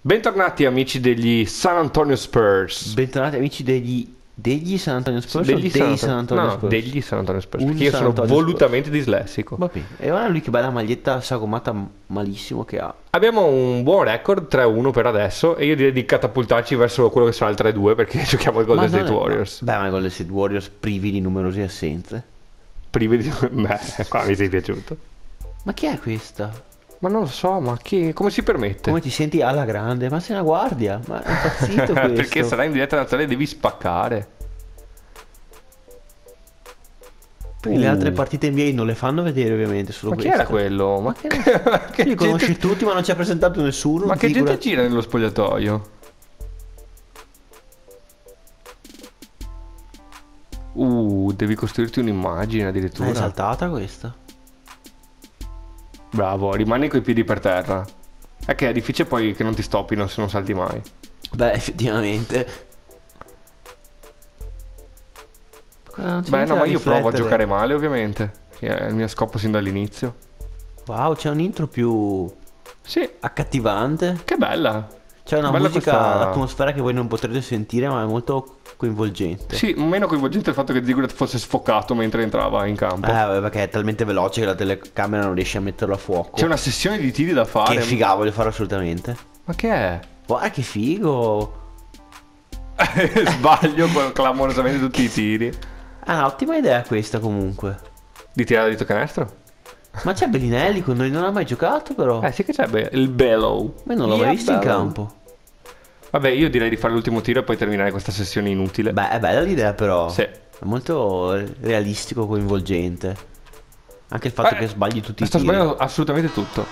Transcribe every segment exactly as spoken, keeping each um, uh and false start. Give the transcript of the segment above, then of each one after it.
Bentornati amici degli San Antonio Spurs. Bentornati amici degli degli San Antonio Spurs Degli o San dei Antonio- San Antonio no, Spurs? degli San Antonio Spurs. Un Perché io San sono Antonio volutamente dislessico. Va bene. E ora lui che bella maglietta sagomata m- malissimo che ha. Abbiamo un buon record tre a uno per adesso. E io direi di catapultarci verso quello che sarà il tre a due, perché giochiamo i Golden Ma non State è- Warriors. Beh, ma i Golden State Warriors privi di numerose assenze. Privi di... Beh, qua mi sei piaciuto. Ma chi è questa? Ma non lo so, ma chi... come si permette? Come ti senti alla grande? Ma sei una guardia? Ma è impazzito questo. Perché sarà in diretta nazionale, devi spaccare. Perché le Uh. altre partite N B A non le fanno vedere ovviamente, solo Ma chi questa. era quello? Ma che che, ne che Li conosci gente... tutti ma non ci ha presentato nessuno. Ma che gente figurati. gira nello spogliatoio? Uh, devi costruirti un'immagine addirittura. È esaltata questa. Bravo, rimani coi piedi per terra. È che è difficile poi che non ti stoppino se non salti mai. Beh, effettivamente. Non ci Beh, mette no, a ma io provo a riflettere. giocare male, ovviamente. Che è il mio scopo sin dall'inizio. Wow, c'è un intro più Sì, accattivante. che bella. C'è una Bella musica, questa- atmosfera che voi non potrete sentire, ma è molto coinvolgente. Sì, meno coinvolgente il fatto che Zigurat fosse sfocato mentre entrava in campo. Eh, vabbè, perché è talmente veloce che la telecamera non riesce a metterlo a fuoco. C'è una sessione di tiri da fare. Che figa, voglio fare assolutamente. Ma che è? Guarda che figo. Sbaglio con- clamorosamente tutti i tiri. Ah, ottima idea questa comunque. Di tirare dito canestro? Ma c'è Bellinelli con noi, non ha mai giocato però. Eh sì che c'è be- il bellow. Ma io non l'ho Yeah, mai visto in bellow. campo. Vabbè, io direi di fare l'ultimo tiro e poi terminare questa sessione inutile. Beh, è bella l'idea però. Sì. È molto realistico, coinvolgente. Anche il fatto Eh, che sbagli tutti i Sto tiri. sbagliando assolutamente tutto.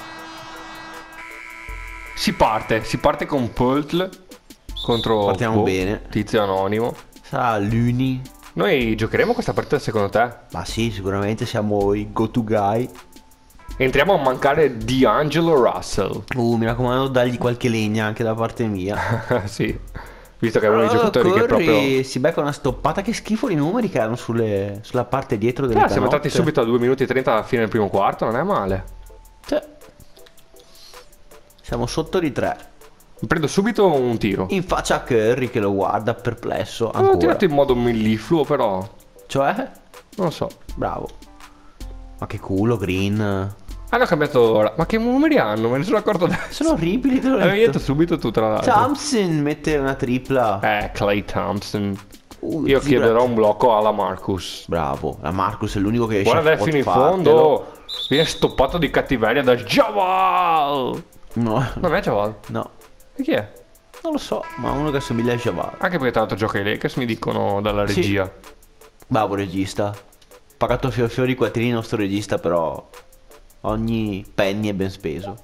Si parte, si parte con Pöltl contro Partiamo boh, bene. tizio anonimo. Sarà Luni. Noi giocheremo questa partita secondo te? Ma sì, sicuramente siamo i go-to guy. Entriamo a mancare D'Angelo Russell. Uh, mi raccomando, dagli qualche legna anche da parte mia. Sì, visto che è uno dei Oh, giocatori che corri, proprio... si becca una stoppata. Che schifo i numeri che hanno sulle, sulla parte dietro delle Ah, siamo canotte. entrati subito a due minuti e trenta alla fine del primo quarto, non è male. Cioè, siamo sotto di tre. Prendo subito un tiro. In faccia a Curry che lo guarda perplesso L'ho ancora. tirato in modo mellifluo, però Cioè, non lo so. bravo. Ma che culo, Green. Hanno cambiato ora. Ma che numeri hanno? Me ne sono accorto adesso. Sono orribili, te l'ho L'avevi detto detto. subito tu, tra l'altro. Thompson mette una tripla. Eh, Klay Thompson. Uh, Io Zibrat. chiederò un blocco alla Marcus. Bravo, la Marcus è l'unico che riesce Buona a andare fino in fartelo. fondo. Viene stoppato di cattiveria da Javal. No, Non è Javal. no, E chi è? non lo so, ma uno che assomiglia a Jabbar. Anche perché tra l'altro gioca ai Lakers, mi dicono dalla Sì. regia. Bravo regista. Pagato fior fiori i quattrini il nostro regista, però ogni penny è ben speso.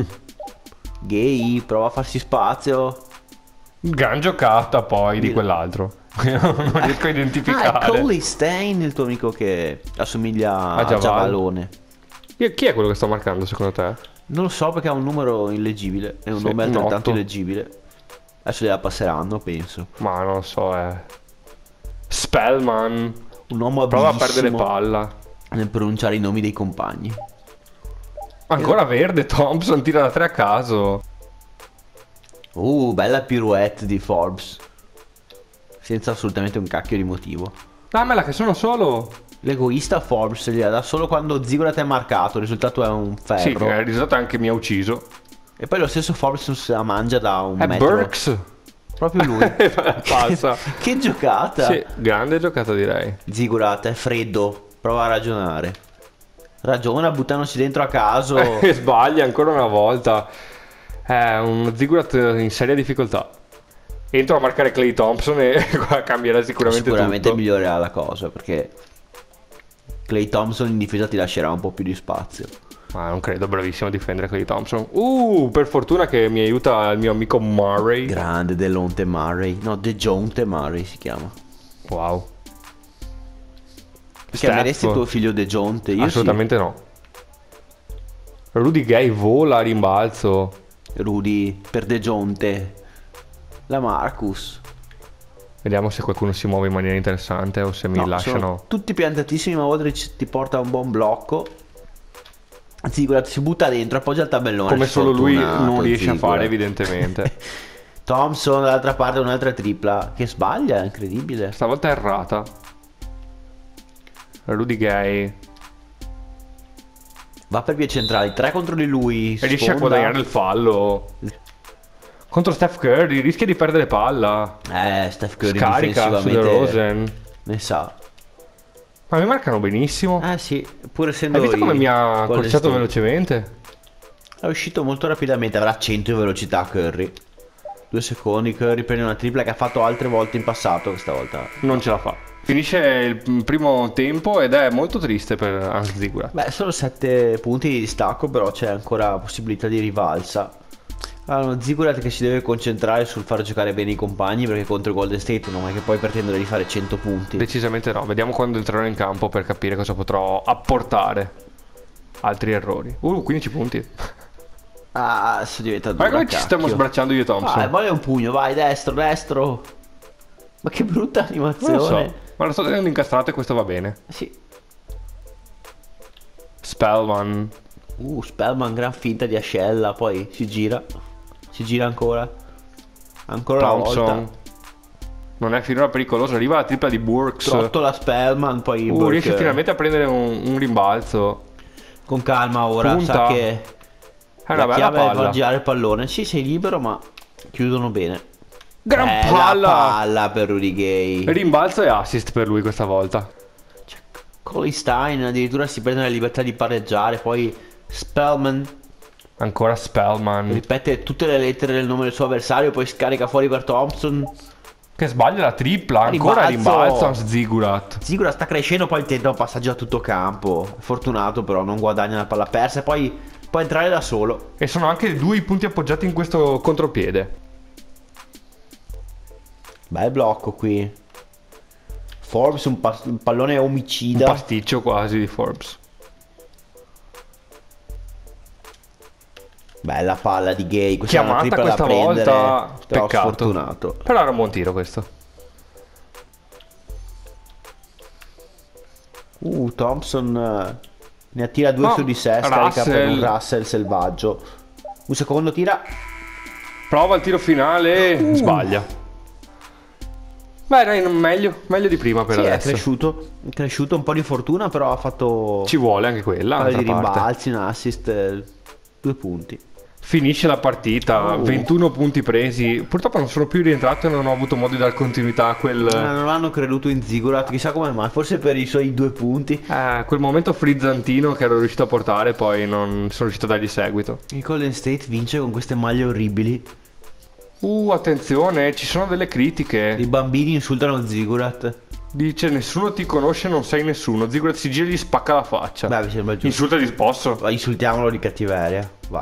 Gay, prova a farsi spazio. Gran giocata poi di Sì. quell'altro. Non riesco a Ah, è identificare. Coley Stein, il tuo amico che assomiglia A a Javal. Giavalone. Io- Chi è quello che sto marcando secondo te? Non lo so perché ha un numero illeggibile. È un Sì, nome un altrettanto otto. illeggibile. Adesso gliela passeranno, penso. Ma non lo so, è... Spellman. Un uomo Prova a perdere abilissimo palla. nel pronunciare i nomi dei compagni. Ancora verde, Thompson tira da tre a caso. Uh, bella pirouette di Forbes. Senza assolutamente un cacchio di motivo. Dammela che sono solo. L'egoista Forbes gliela dà solo quando Ziggurat è marcato. Il risultato è un Sì, ferro. il risultato anche mi ha ucciso. E poi lo stesso Forbes se la mangia da un È metro. Burks. Proprio lui. Passa. Che giocata. Sì, grande giocata direi. Ziggurat è freddo. Prova a ragionare. Ragiona buttandosi dentro a caso. E sbaglia ancora una volta. È un Zigurat in seria difficoltà. Entro a marcare Klay Thompson e qua cambierà sicuramente, Sicuramente tutto. migliorerà la cosa, perché Klay Thompson in difesa ti lascerà un po' più di spazio. Ma non credo, bravissimo a difendere Klay Thompson. Uh, per fortuna che mi aiuta il mio amico Murray. Grande Delonte Murray. No, DeJounte Murray si chiama. Wow. Chiameresti Steph? tuo figlio DeJounte? Io Assolutamente no. Rudy Gay vola a rimbalzo. sì. Rudy per DeJounte. La Marcus. Vediamo se qualcuno si muove in maniera interessante o se mi No, lasciano. sono tutti piantatissimi, ma Aldridge ti porta un buon blocco. Zigurat si butta dentro, appoggia il tabellone. Come solo lui sfortunato, non riesce a Zigurat. fare, evidentemente. Thompson dall'altra parte un'altra tripla che sbaglia, è incredibile. Stavolta è errata. Rudy Gay. Va per vie centrali, tre contro di lui. E riesce a sfonda. guadagnare il fallo. Contro Steph Curry, rischia di perdere palla. Eh, Steph Curry Scarica su difensivamente DeRozan. ne sa. Ma mi marcano benissimo. Eh sì, pur essendo Hai visto come i mi ha Golden accorciato State. velocemente? È uscito molto rapidamente, avrà cento di velocità Curry. Due secondi, Curry prende una tripla che ha fatto altre volte in passato, questa volta. Non ce la fa. Finisce il primo tempo ed è molto triste per Hans Zigurat. Beh, solo sette punti di distacco, però c'è ancora possibilità di rivalsa. Allora, Zigurat che si deve concentrare sul far giocare bene i compagni, perché contro Golden State non è che puoi pretendere di fare cento punti. Decisamente no. Vediamo quando entrerò in campo per capire cosa potrò apportare. Altri errori. Uh, quindici punti. Ah, sto diventando Guarda una come ci cacchio. stiamo sbracciando io e Thompson. Ah, e voglio un pugno, vai, destro, destro. Ma che brutta Non animazione. lo so. Ma lo sto tenendo incastrato e questo va bene. Sì. Spellman. Uh, Spellman, gran finta di ascella, poi si gira. Si gira ancora. Ancora una volta. Thompson. Non è finora pericoloso. Arriva la tripla di Burks. Trottola Spellman, poi Uh, Burke. riesce finalmente a prendere un, un rimbalzo. Con calma ora, Punta. sa che È una la bella chiave è palla. far girare il pallone. Sì, sei libero, ma chiudono bene. Gran Bella palla. palla per Rudy Gay. Rimbalzo e assist per lui questa volta. Colin Stein addirittura si prende la libertà di pareggiare. Poi Spellman Ancora Spellman. ripete tutte le lettere del nome del suo avversario, poi scarica fuori per Thompson. Che sbaglia la tripla. Ancora Rimbalzo. rimbalzo Hans Zigurat. Zigura sta crescendo, poi tenta un passaggio a tutto campo. Fortunato però, non guadagna la palla persa e poi può entrare da solo. E sono anche due i punti appoggiati in questo contropiede. Bel blocco qui. Forbes un, pas- un pallone Un omicida. pasticcio quasi di Forbes. Bella palla di Gay. Questa è una Chiamata tripla da questa prendere, volta. però Peccato. sfortunato. Però era un buon tiro questo. Uh, Thompson eh, ne attira due No, su di sé, scarica per un Russell. Russell selvaggio. Un secondo tira. Prova il tiro finale. Uh. Sbaglia. Beh, dai, non- meglio, meglio di prima per Sì, è adesso. cresciuto. È cresciuto un po' di fortuna, però ha fatto Ci vuole anche quella. un paio di d'altra parte. rimbalzi, un assist, eh, due punti. Finisce la partita, Oh. ventuno punti presi. Purtroppo non sono più rientrato e non ho avuto modo di dar continuità a Eh, quel, non hanno creduto in Zigurat, chissà come mai, forse per i suoi due punti. eh, quel momento frizzantino che ero riuscito a portare, poi non sono riuscito a dargli seguito. Il Golden State vince con queste maglie orribili. Uh, attenzione, ci sono delle critiche. I bambini insultano Zigurat. Dice nessuno ti conosce, non sei nessuno. Zigurat si gira e gli spacca la faccia. Beh, mi sembra giusto. Insulta di posso. Ma insultiamolo di cattiveria. Vai.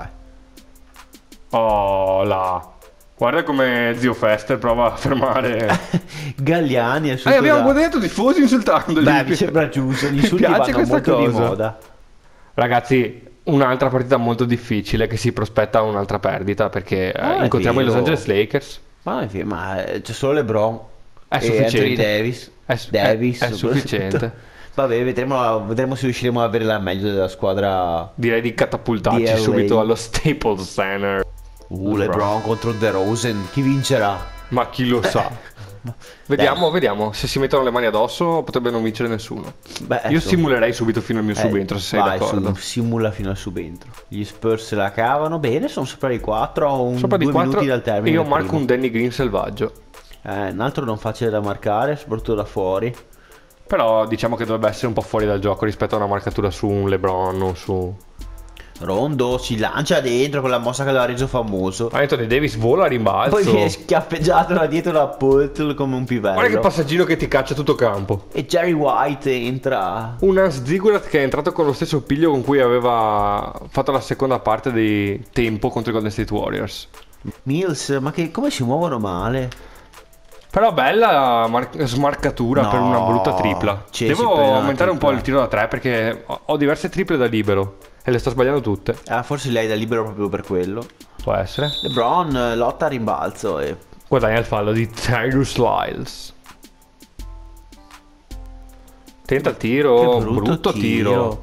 Oh, là. Guarda come zio Fester prova a fermare. Galliani è Eh, sotto abbiamo da- guadagnato tifosi insultandoli. Beh, mi sembra giusto. Gli Mi insulti piace vanno questa molto di cosa. moda. Ragazzi, un'altra partita molto difficile che si prospetta un'altra perdita perché eh, Ah, è incontriamo i Los vero. Angeles Lakers. Ma, non è vero, ma eh, c'è solo LeBron. È e sufficiente. Anthony Davis. È su- Davis. è- è soprattutto. sufficiente. Vabbè, vedremo, vedremo se riusciremo ad avere la meglio della squadra. Direi di catapultarci D L A. subito allo Staples Center. Uh, LeBron contro DeRozan. Chi vincerà? Ma chi lo sa? Vediamo, vediamo. Se si mettono le mani addosso potrebbe non vincere nessuno. Beh, Io insomma. simulerei subito fino al mio Eh, subentro, se sei vai, d'accordo. su, simula fino al subentro. Gli Spurs se la cavano. Bene, sono sopra di quattro. Ho un, Sopra di due quattro minuti dal termine. io del marco primo. un Danny Green selvaggio. Eh, un altro non facile da marcare, soprattutto da fuori. Però diciamo che dovrebbe essere un po' fuori dal gioco rispetto a una marcatura su un LeBron o su... Rondo si lancia dentro con la mossa che l'ha reso famoso. Anthony Davis vola a rimbalzo. Poi viene schiaffeggiato da dietro da Poeltl come un pivello. Guarda che passaggino che ti caccia tutto campo. E Jerry White entra. Un Hans Zigurat che è entrato con lo stesso piglio con cui aveva fatto la seconda parte di tempo contro i Golden State Warriors. Mills, ma che, come si muovono male? Però bella mar- smarcatura No, per una brutta tripla. Chelsea Devo prende una aumentare un po' tripla. il tiro da tre perché ho ho diverse triple da libero e le sto sbagliando tutte. Ah, forse lei è da libero proprio per quello. Può essere. LeBron eh, lotta a rimbalzo e Guadagna il fallo di Tyrus Lyles. Tenta il tiro, che brutto, tiro.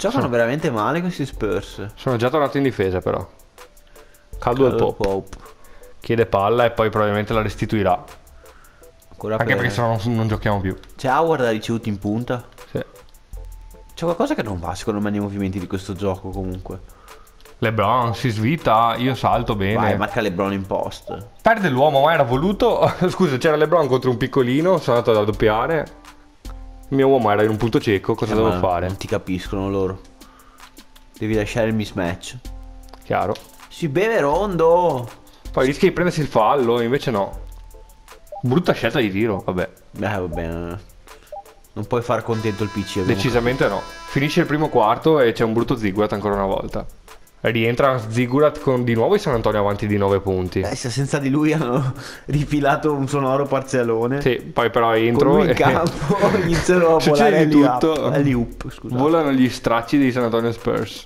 Giocano Sono- veramente male questi Spurs. Sono già tornato in difesa però. Caldwell Caldwell Pope. Pope. Chiede palla e poi probabilmente la restituirà. Ancora Anche per- perché sennò non, non giochiamo più. C'è Howard ha ricevuto in punta. Sì. C'è qualcosa che non va secondo me nei movimenti di questo gioco comunque. LeBron si svita, io salto bene. Vai, marca LeBron in post. Perde l'uomo, ma era voluto. Scusa, c'era LeBron contro un piccolino, sono andato a raddoppiare. Il mio uomo era in un punto cieco, cosa Eh, devo ma fare? Non ti capiscono loro. Devi lasciare il mismatch. Chiaro. Si beve Rondo. Poi rischia di prendersi il fallo, invece no. Brutta scelta di tiro, vabbè. Beh, va bene. Non puoi far contento il P C. abbiamo Decisamente no. Finisce il primo quarto e c'è un brutto Zigurat ancora una volta. Rientra Zigurat con di nuovo i San Antonio avanti di nove punti. Eh, se senza di lui hanno rifilato un sonoro parzialone. Sì, poi però Con entro lui in e campo iniziano a succede volare di gli tutto. up, alley oop, scusa. volano gli stracci dei San Antonio Spurs.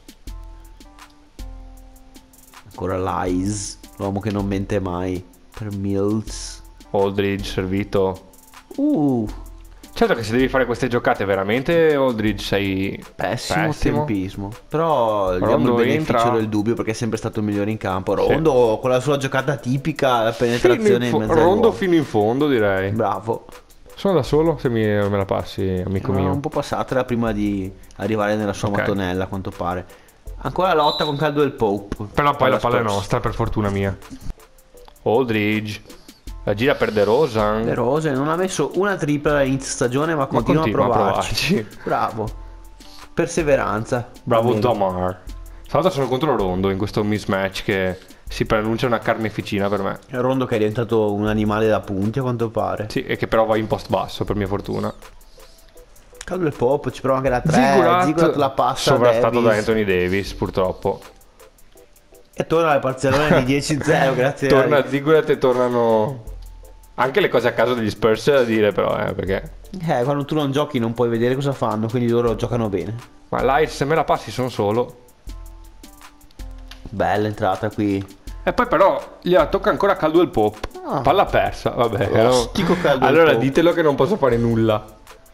Ancora Lies, l'uomo che non mente mai. Per Mills. Aldridge servito. Uh, Certo che se devi fare queste giocate veramente Aldridge sei pessimo, pessimo. tempismo. Però gli diamo il Rondo beneficio entra. del dubbio perché è sempre stato il migliore in campo. Rondo con la sua giocata tipica, la Fino in penetrazione in fo- mezzo ai Rondo uomini. fino in fondo direi. Bravo. Sono da solo se mi, me la passi, amico Era mio. un po' passatela prima di arrivare nella sua Ok. mattonella, a quanto pare. Ancora lotta con Caldwell Pope. Però poi la palla è Spurs. nostra, per fortuna mia. Aldridge. La gira per DeRozan. De Rose non ha messo una tripla all'inizio stagione, ma continua, continua a a provarci. provarci. Bravo. Perseveranza. Bravo Va bene. Damar. Stavolta sono contro Rondo in questo mismatch che si preannuncia una carneficina per me. È Rondo che è diventato un animale da punti, a quanto pare. Sì, e che però va in post basso per mia fortuna. Caldwell Pope ci prova anche la tre. Zigurat, Zigurat la passa a sovrastato da Davis. Anthony Davis, purtroppo. E torna al parzialone di dieci zero, grazie Torna a... Zigurat e tornano anche le cose a caso degli Spurs da dire però, eh, perché... Eh, quando tu non giochi non puoi vedere cosa fanno, quindi loro giocano bene. Ma Light, se me la passi sono solo. Bella entrata qui. E poi però gliela tocca ancora Caldwell Pope. Ah. Palla persa, vabbè. ero- Ostico Caldwell Allora Pope. ditelo che non posso fare nulla.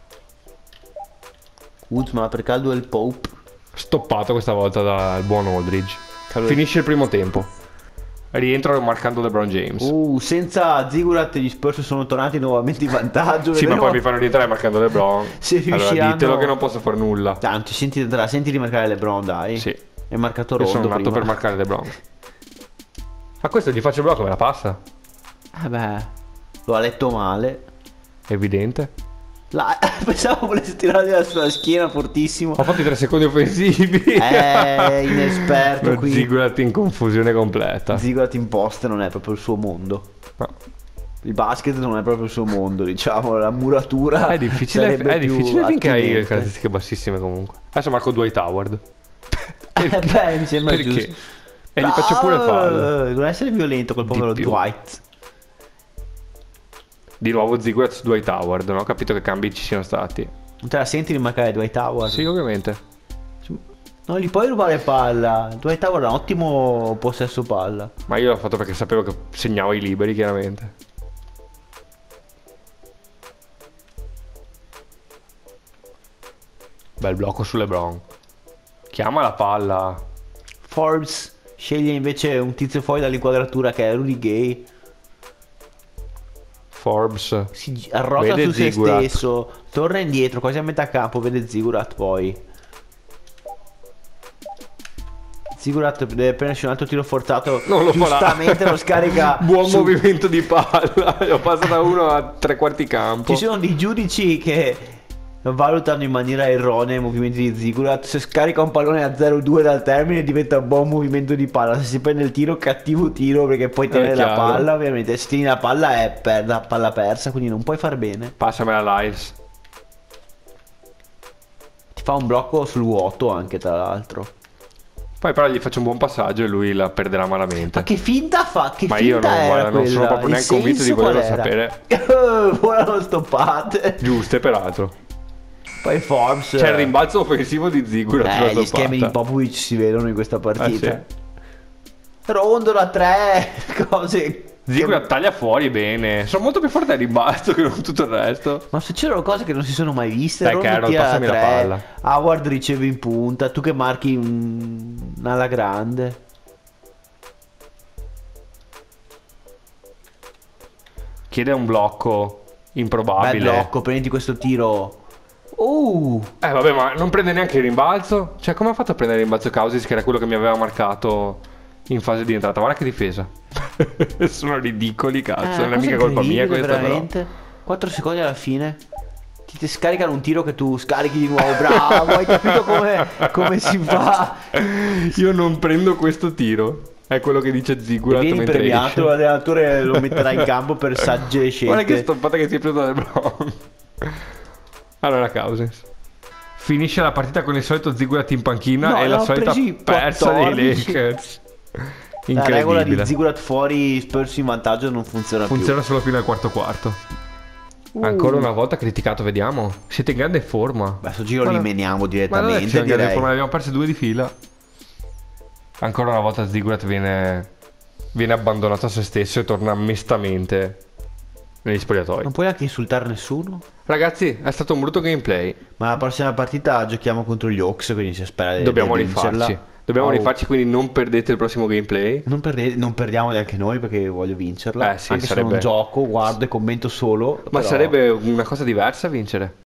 Kuzma per Caldwell Pope. Stoppato questa volta dal buon Aldridge. Caldwell- Finisce il primo tempo. Rientro marcando LeBron James. Uh, senza Zigurat gli Spurs sono tornati nuovamente in vantaggio. Sì, ma Vedremo poi mi fanno rientrare marcando LeBron. se Allora riusciranno- ditelo che non posso fare nulla. Tanto, senti, tra- senti di marcare LeBron, dai. Sì. È marcato Io Rondo sono nato prima. per marcare LeBron. Ma questo gli faccio il blocco, me la passa? Eh beh, lo ha letto male. Evidente. La... Pensavo volesse tirare dalla sua schiena fortissimo. Ho fatto i tre secondi offensivi. Eh, inesperto Lo qui. Zigurat in confusione completa. Zigurat in post non è proprio il suo mondo. No. Il basket non è proprio il suo mondo, diciamo, la muratura È difficile, sarebbe è più difficile finché hai attinente. caratteristiche bassissime comunque. Adesso marco Dwight Howard. Eh beh, mi sembra Perché? giusto. E gli faccio pure fallo. Non essere violento col Di povero più. Dwight. Di nuovo Zigurat su Dwight Howard. Non ho capito che cambi ci siano stati. Non te la senti rimarcare Dwight Howard? Sì, ovviamente. Non gli puoi rubare palla. Dwight Howard ha un ottimo possesso palla. Ma io l'ho fatto perché sapevo che segnavo i liberi, chiaramente. Bel blocco su LeBron. Chiama la palla. Forbes sceglie invece un tizio fuori dall'inquadratura che è Rudy Gay. Forbes. Si gi- arrota Vede su se Zigurat. stesso. Torna indietro, quasi a metà campo. Vede Zigurat poi. Zigurat deve prendersi un altro tiro forzato. Non lo farà. Giustamente lo scarica. Buon su- movimento di palla. Ho passato da uno a tre quarti campo. Ci sono dei giudici che valutano in maniera erronea i movimenti di Zigurat. Se scarica un pallone a zero due dal termine diventa un buon movimento di palla. Se si prende il tiro, cattivo tiro perché puoi tenere la chiaro. palla. Ovviamente se tieni la palla è per la palla persa, quindi non puoi far bene. Passamela Liles. Ti fa un blocco sul vuoto anche, tra l'altro. Poi però gli faccio un buon passaggio e lui la perderà malamente. Ma che finta fa? Che Ma finta io non- era guarda, non sono quella? proprio Il neanche convinto di senso volerlo qual era? sapere. Buona stoppate. Giuste, peraltro. Poi Forbes. C'è il rimbalzo offensivo di Zigurat. Eh, sulla gli schemi di stoppata. Popovic si vedono in questa partita. Eh, Rondo da tre. Cose. Zigurat taglia fuori bene. Sono molto più forte a rimbalzo che non tutto il resto. Ma succedono cose che non si sono mai viste. Dai, Ronda Carol, tira passami la tre, palla. Howard riceve in punta. Tu che marchi un... alla grande. Chiede un blocco improbabile. Bel blocco, prendi questo tiro. Uh, Eh vabbè, ma non prende neanche il rimbalzo. Cioè, come ha fatto a prendere il rimbalzo Cousins, che era quello che mi aveva marcato in fase di entrata? Guarda che difesa. Sono ridicoli, cazzo. eh, Non è cosa mica colpa mia incredibile, questa, veramente. quattro secondi alla fine. Ti, ti scaricano un tiro che tu scarichi di nuovo. Bravo, hai capito come, come si fa? però. Io non prendo questo tiro. È quello che dice E Zigurat vieni mentre premiato, esce. l'allenatore lo metterà in campo per sagge scelte. Guarda che stoppata che si è preso dal Brown. Allora, Cousins finisce la partita con il solito Zigurat in panchina No, e ne la ho solita presi persa dei quattordici. Lakers. La regola di Incredibile. Zigurat fuori, Spurs in vantaggio non funziona, Funziona solo fino al quarto quarto. più. Ancora Uh. una volta criticato, vediamo. Siete in grande forma. Beh, sto giro Ma li no- meniamo Ma non è che direttamente, siamo in grande direi. forma, ne abbiamo perse due di fila. Ancora una volta Zigurat viene viene abbandonato a se stesso e torna mestamente negli spogliatoi. Non puoi anche insultare nessuno. Ragazzi, è stato un brutto gameplay. Ma la prossima partita giochiamo contro gli Hawks, quindi si spera di Dobbiamo di vincerla. rifarci. Dobbiamo Oh. rifarci, quindi non perdete il prossimo gameplay. Non, perde- non perdiamo neanche noi perché voglio vincerla. Eh sì, anche sarebbe- se non gioco, guardo e commento solo. Ma però- sarebbe una cosa diversa vincere.